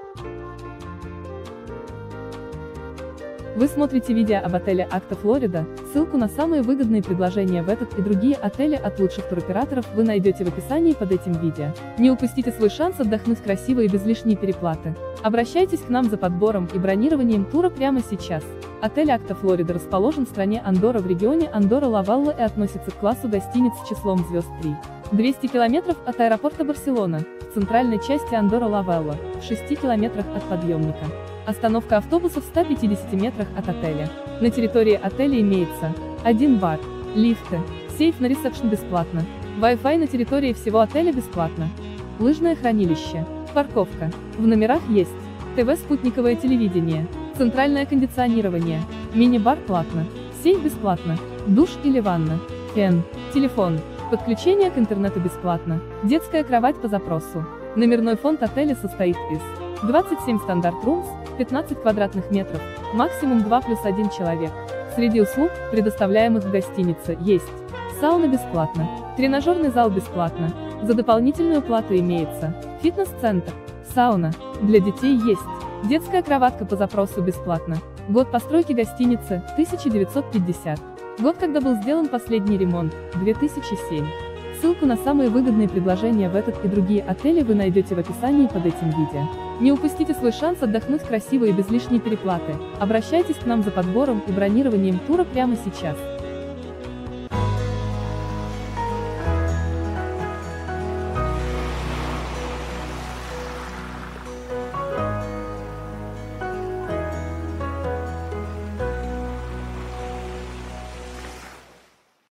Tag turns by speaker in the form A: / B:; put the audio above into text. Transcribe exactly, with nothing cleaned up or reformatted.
A: Вы смотрите видео об отеле Акта Флорида. Ссылку на самые выгодные предложения в этот и другие отели от лучших туроператоров вы найдете в описании под этим видео. Не упустите свой шанс отдохнуть красиво и без лишней переплаты. Обращайтесь к нам за подбором и бронированием тура прямо сейчас. Отель Акта Флорида расположен в стране Андорра в регионе Андорра-Ла-Велла и относится к классу гостиниц с числом звезд три. двести километров от аэропорта Барселона, в центральной части Андорра-Ла-Велла, в шести километрах от подъемника. Остановка автобусов в ста пятидесяти метрах от отеля. На территории отеля имеется один бар, лифты, сейф на ресепшн бесплатно, Wi-Fi на территории всего отеля бесплатно, лыжное хранилище, парковка, в номерах есть ТВ, спутниковое телевидение, центральное кондиционирование, мини-бар платно, сейф бесплатно, душ или ванна, фен, телефон, подключение к интернету бесплатно, детская кровать по запросу. Номерной фонд отеля состоит из двадцати семи стандарт румс, пятнадцать квадратных метров, максимум два плюс один человек. Среди услуг, предоставляемых в гостинице, есть сауна бесплатно, тренажерный зал бесплатно, за дополнительную плату имеется фитнес-центр, сауна, для детей есть детская кроватка по запросу бесплатно. Год постройки гостиницы – тысяча девятьсот пятидесятый. Год, когда был сделан последний ремонт – две тысячи седьмой. Ссылку на самые выгодные предложения в этот и другие отели вы найдете в описании под этим видео. Не упустите свой шанс отдохнуть красиво и без лишней переплаты. Обращайтесь к нам за подбором и бронированием тура прямо сейчас.